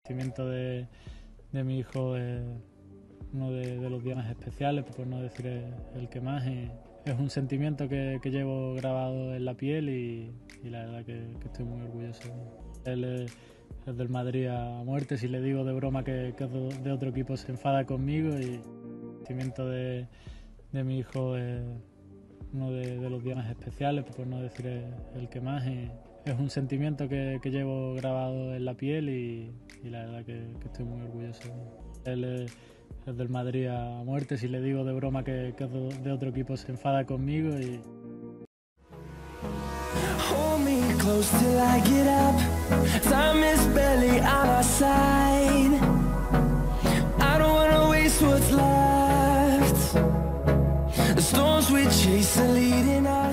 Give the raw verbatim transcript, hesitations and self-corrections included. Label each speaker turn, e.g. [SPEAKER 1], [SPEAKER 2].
[SPEAKER 1] nacimiento de, de mi hijo es uno de, de los días más especiales, por no decir el, el que más. Y es un sentimiento que, que llevo grabado en la piel y, y la verdad que, que estoy muy orgulloso. Él es, es del Madrid a muerte. Si le digo de broma que, que es de otro equipo se enfada conmigo. Y el nacimiento de, de mi hijo es uno de, de los días más especiales, por no decir el, el que más. Y es un sentimiento que, que llevo grabado en la piel y, y la verdad que, que estoy muy orgulloso. Él es, es del Madrid a muerte. Si le digo de broma que, que es de otro equipo se enfada conmigo. Y...
[SPEAKER 2] Hold me close till I get up. Time is barely on our side. I don't wanna waste what's left. The storms we chase are leading us.